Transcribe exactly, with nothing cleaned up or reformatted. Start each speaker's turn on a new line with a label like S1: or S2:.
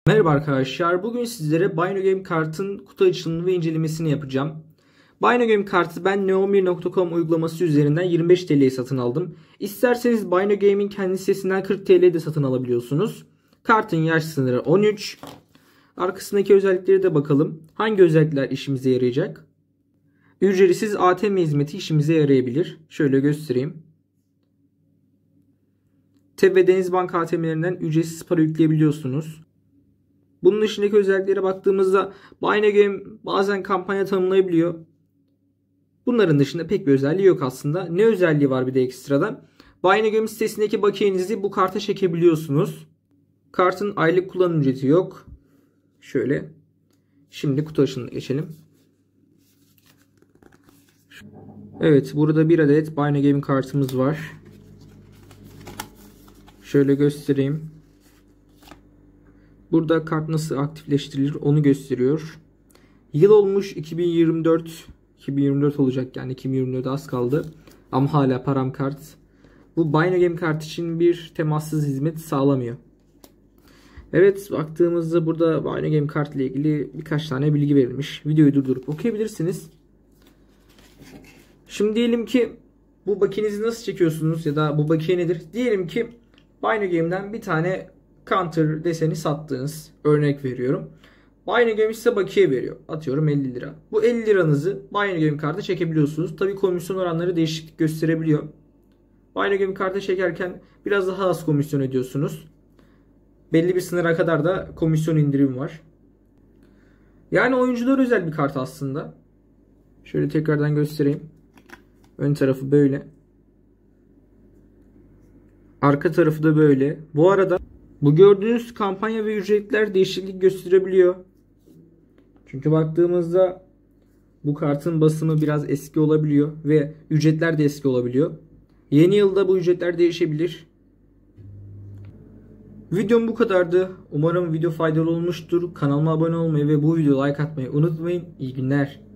S1: Merhaba arkadaşlar. Bugün sizlere BinoGame kartın kutu açılımını ve incelemesini yapacağım. BinoGame kartı ben neonbir nokta com uygulaması üzerinden yirmi beş T L'ye satın aldım. İsterseniz BinoGame'in kendi sitesinden kırk T L'ye de satın alabiliyorsunuz. Kartın yaş sınırı on üç. Arkasındaki özellikleri de bakalım. Hangi özellikler işimize yarayacak? Ücretsiz A T M hizmeti işimize yarayabilir. Şöyle göstereyim. T E B ve Denizbank A T M'lerinden ücretsiz para yükleyebiliyorsunuz. Bunun dışındaki özelliklere baktığımızda BinoGame bazen kampanya tanımlayabiliyor. Bunların dışında pek bir özelliği yok aslında. Ne özelliği var bir de ekstradan? BinoGame sitesindeki bakiyenizi bu karta çekebiliyorsunuz. Kartın aylık kullanım ücreti yok. Şöyle. Şimdi kutu açılımına geçelim. Evet, burada bir adet BinoGame kartımız var. Şöyle göstereyim. Burada kart nasıl aktifleştirilir onu gösteriyor. Yıl olmuş iki bin yirmi dört. iki bin yirmi dört olacak, yani iki bin yirmi dört'e az kaldı. Ama hala param kart. Bu BinoGame kart için bir temassız hizmet sağlamıyor. Evet, baktığımızda burada BinoGame kart ile ilgili birkaç tane bilgi verilmiş. Videoyu durdurup okuyabilirsiniz. Şimdi diyelim ki bu bakiyenizi nasıl çekiyorsunuz ya da bu bakiye nedir? Diyelim ki BinoGame'den bir tane counter deseni sattığınız, örnek veriyorum. BinoGame size bakiye veriyor. Atıyorum elli lira. Bu elli liranızı BinoGame karta çekebiliyorsunuz. Tabii komisyon oranları değişiklik gösterebiliyor. BinoGame karta çekerken biraz daha az komisyon ödüyorsunuz. Belli bir sınıra kadar da komisyon indirim var. Yani oyuncular özel bir kart aslında. Şöyle tekrardan göstereyim. Ön tarafı böyle. Arka tarafı da böyle. Bu arada bu gördüğünüz kampanya ve ücretler değişiklik gösterebiliyor. Çünkü baktığımızda bu kartın basımı biraz eski olabiliyor ve ücretler de eski olabiliyor. Yeni yılda bu ücretler değişebilir. Videom bu kadardı. Umarım video faydalı olmuştur. Kanalıma abone olmayı ve bu videoya like atmayı unutmayın. İyi günler.